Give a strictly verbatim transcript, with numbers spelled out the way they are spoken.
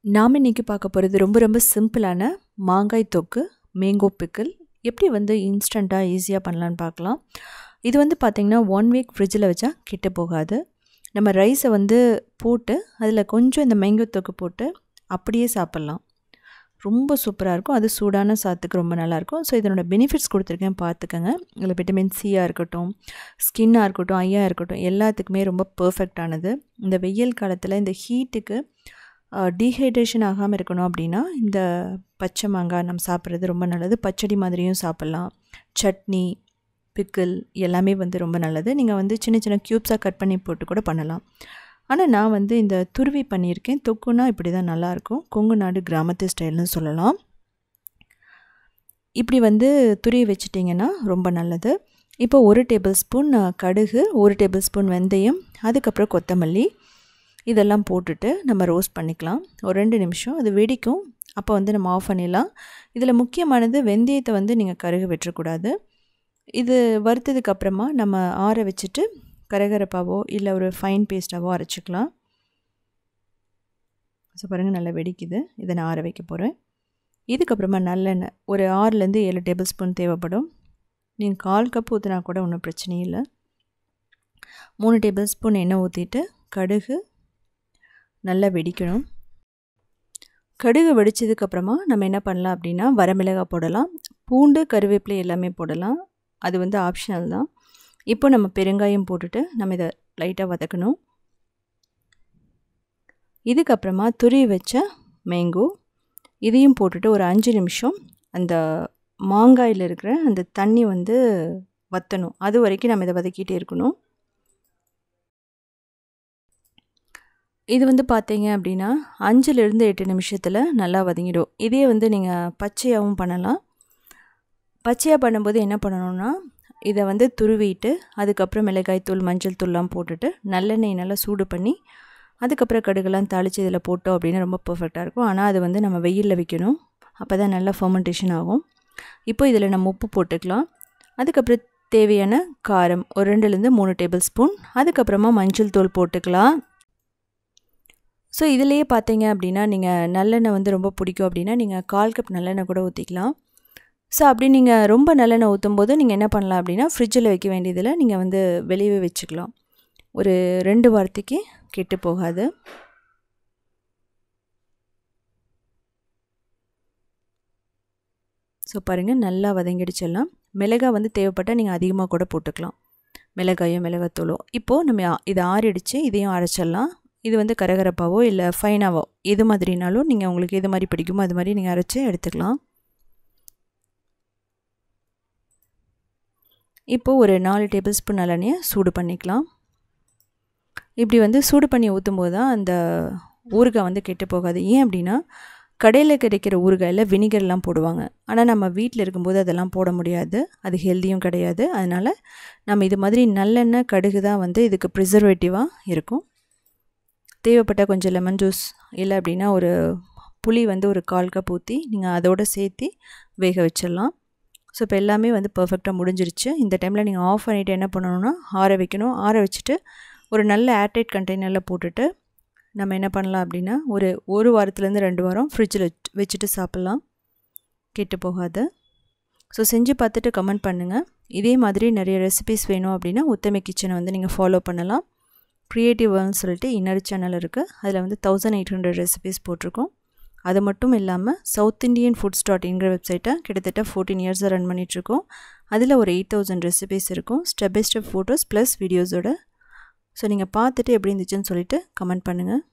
நாம இன்னைக்கு பார்க்க போகிறது ரொம்ப ரொம்ப சிம்பிளான மாங்காய் தொக்கு மேங்கோ பிக்கிள் எப்படி வந்து இன்ஸ்டண்ட்டாக ஈஸியாக பண்ணலான்னு பார்க்கலாம். இது வந்து பார்த்திங்கன்னா ஒன் வீக் ஃப்ரிட்ஜில் வச்சா கெட்டு போகாது. நம்ம ரைஸை வந்து போட்டு அதில் கொஞ்சம் இந்த மேங்கோ தொக்கு போட்டு அப்படியே சாப்பிட்லாம். ரொம்ப சூப்பராக இருக்கும். அது சூடான சாத்துக்கு ரொம்ப நல்லாயிருக்கும். ஸோ இதனோட பெனிஃபிட்ஸ் கொடுத்துருக்கேன், பார்த்துக்கங்க. இதில் விட்டமின் சியாக இருக்கட்டும், ஸ்கின்னாக இருக்கட்டும், ஐயாக இருக்கட்டும், எல்லாத்துக்குமே ரொம்ப பர்ஃபெக்டானது. இந்த வெயில் காலத்தில் இந்த ஹீட்டுக்கு டீஹைட்ரேஷன் ஆகாமல் இருக்கணும் அப்படின்னா இந்த பச்சை மாங்காய் நம்ம சாப்பிட்றது ரொம்ப நல்லது. பச்சடி மாதிரியும் சாப்பிட்லாம். சட்னி, பிக்கிள் எல்லாமே வந்து ரொம்ப நல்லது. நீங்கள் வந்து சின்ன சின்ன க்யூப்ஸாக கட் பண்ணி போட்டு கூட பண்ணலாம். ஆனால் நான் வந்து இந்த துருவி பண்ணியிருக்கேன். தொக்குனா இப்படி தான் நல்லாயிருக்கும். கொங்கு நாடு கிராமத்து ஸ்டைல்னு சொல்லலாம். இப்படி வந்து துருவி வச்சிட்டிங்கன்னா ரொம்ப நல்லது. இப்போ ஒரு டேபிள் ஸ்பூன் கடுகு, ஒரு டேபிள் ஸ்பூன் வெந்தயம், அதுக்கப்புறம் கொத்தமல்லி இதெல்லாம் போட்டுட்டு நம்ம ரோஸ்ட் பண்ணிக்கலாம். ஒரு ரெண்டு நிமிஷம் அது வெடிக்கும். அப்போ வந்து நம்ம ஆஃப் பண்ணிடலாம். இதில் முக்கியமானது வெந்தயத்தை வந்து நீங்கள் கருக விட்டுறக்கூடாது. இது வறுத்ததுக்கப்புறமா நம்ம ஆற வச்சுட்டு கரகரப்பாவோ இல்லை ஒரு ஃபைன் பேஸ்ட்டாவோ அரைச்சிக்கலாம். ஸோ பாருங்கள், நல்லா வெடிக்குது. இதை நான் ஆற வைக்க போகிறேன். இதுக்கப்புறமா நல்லெண்ணெய் ஒரு ஆறுலேருந்து ஏழு டேபிள் ஸ்பூன் தேவைப்படும். நீங்கள் கால் கப் ஊற்றினா கூட ஒன்றும் பிரச்சனையும் இல்லை. மூணு டேபிள் ஸ்பூன் எண்ணெய் ஊற்றிட்டு கடுகு நல்லா வெடிக்கணும். கடுகு வெடித்ததுக்கப்புறமா நம்ம என்ன பண்ணலாம் அப்படின்னா வரமிளகாய் போடலாம். பூண்டு, கருவேப்பிலை எல்லாமே போடலாம். அது வந்து ஆப்ஷனல் தான். இப்போ நம்ம பெருங்காயம் போட்டுட்டு நம்ம இதை லைட்டாக வதக்கணும். இதுக்கப்புறமா துருவி வச்ச மேங்கோ இதையும் போட்டுட்டு ஒரு அஞ்சு நிமிஷம் அந்த மாங்காயில் இருக்கிற அந்த தண்ணி வந்து வற்றணும். அது வரைக்கும் நம்ம இதை வதக்கிட்டே இருக்கணும். இது வந்து பார்த்தீங்க அப்படின்னா அஞ்சுலேருந்து எட்டு நிமிஷத்தில் நல்லா வதங்கிடும். இதே வந்து நீங்கள் பச்சையாகவும் பண்ணலாம். பச்சையாக பண்ணும்போது என்ன பண்ணணும்னா இதை வந்து துருவிட்டு அதுக்கப்புறம் மிளகாய் தூள், மஞ்சள் தூள்லாம் போட்டுட்டு நல்லெண்ணெய் நல்லா சூடு பண்ணி அதுக்கப்புறம் கடுகுலாம் தாளித்து இதில் போட்டோம் அப்படின்னா ரொம்ப பர்ஃபெக்டாக இருக்கும். ஆனால் அது வந்து நம்ம வெயிலில் வைக்கணும். அப்போ தான் நல்லா ஃபர்மெண்டேஷன் ஆகும். இப்போ இதில் நம்ம உப்பு போட்டுக்கலாம். அதுக்கப்புறம் தேவையான காரம் ஒரு ரெண்டுலேருந்து மூணு டேபிள் ஸ்பூன், அதுக்கப்புறமா மஞ்சள் தூள் போட்டுக்கலாம். ஸோ இதிலேயே பார்த்தீங்க அப்படின்னா நீங்கள் நல்லெண்ணெய் வந்து ரொம்ப பிடிக்கும் அப்படின்னா நீங்கள் கால் கப் நல்லெண்ணெய் கூட ஊற்றிக்கலாம். ஸோ அப்படி நீங்கள் ரொம்ப நல்லெண்ணெய் ஊற்றும் போது நீங்கள் என்ன பண்ணலாம் அப்படின்னா ஃப்ரிட்ஜில் வைக்க வேண்டியதில் நீங்கள் வந்து வெளியே வச்சுக்கலாம். ஒரு ரெண்டு வாரத்துக்கு கெட்டு போகாது. ஸோ பாருங்கள், நல்லா வதங்கிடுச்செல்லாம். மிளகாய் வந்து தேவைப்பட்டால் நீங்கள் அதிகமாக கூட போட்டுக்கலாம், மிளகாயும் மிளகாத்தூளோ. இப்போது நம்ம இதை ஆறிடுச்சு, இதையும் அரைச்சிடலாம். இது வந்து கரகரப்பாவோ இல்லை ஃபைனாவோ எது மாதிரினாலும் நீங்கள் உங்களுக்கு எது மாதிரி பிடிக்குமோ அது மாதிரி நீங்கள் அரைச்சி எடுத்துக்கலாம். இப்போது ஒரு நாலு டேபிள் ஸ்பூன் நல்லெண்ணெயை சூடு பண்ணிக்கலாம். இப்படி வந்து சூடு பண்ணி ஊற்றும் போது தான் அந்த ஊறுகாய் வந்து கெட்டு போகாது. ஏன் அப்படின்னா கடையில் கிடைக்கிற ஊறுகாயில் வினிகர்லாம் போடுவாங்க. ஆனால் நம்ம வீட்டில் இருக்கும்போது அதெல்லாம் போட முடியாது. அது ஹெல்த்தியும் கிடையாது. அதனால் நம்ம இது மாதிரி நல்லெண்ணெய், கடுகு தான் வந்து இதுக்கு ப்ரிசர்வேட்டிவாக இருக்கும். தேவைப்பட்டால் கொஞ்சம் லெமன் ஜூஸ் இல்லை அப்படின்னா ஒரு புளி வந்து ஒரு கால் கப் ஊற்றி நீங்கள் அதோடு சேர்த்து வேக வச்சிடலாம். ஸோ இப்போ எல்லாமே வந்து பர்ஃபெக்டாக முடிஞ்சிருச்சு. இந்த டைமில் நீங்கள் ஆஃப் பண்ணிவிட்டு என்ன பண்ணணுன்னா ஆற வைக்கணும். ஆற வச்சுட்டு ஒரு நல்ல ஏர்டைட் கண்டெய்னரில் போட்டுட்டு நம்ம என்ன பண்ணலாம் அப்படின்னா ஒரு ஒரு வாரத்துலேருந்து ரெண்டு வாரம் ஃப்ரிட்ஜில் வச்சுட்டு சாப்பிட்லாம். கெட்டு போகாது. ஸோ செஞ்சு பார்த்துட்டு கமெண்ட் பண்ணுங்கள். இதே மாதிரி நிறைய ரெசிபிஸ் வேணும் அப்படின்னா உத்தமி கிச்சனை வந்து நீங்கள் ஃபாலோ பண்ணலாம். க்ரியேட்டிவ்னு சொல்லிட்டு இன்னொரு சேனல் இருக்குது. அதில் வந்து தௌசண்ட் எயிட் ஹண்ட்ரட் ரெசிபிஸ் போட்டிருக்கோம். அது மட்டும் இல்லாமல் சவுத் இண்டியன் ஃபுட்ஸ் டாட் இன்கிற வெப்சைட்டை கிட்டத்தட்ட ஃபோர்டீன் இயர்ஸாக ரன் பண்ணிகிட்ருக்கோம். அதில் ஒரு எயிட் தௌசண்ட் ரெசிபிஸ் இருக்கும், step by step photos plus வீடியோஸோட. ஸோ நீங்கள் பார்த்துட்டு எப்படி இருந்துச்சுன்னு சொல்லிட்டு கமெண்ட் பண்ணுங்கள்.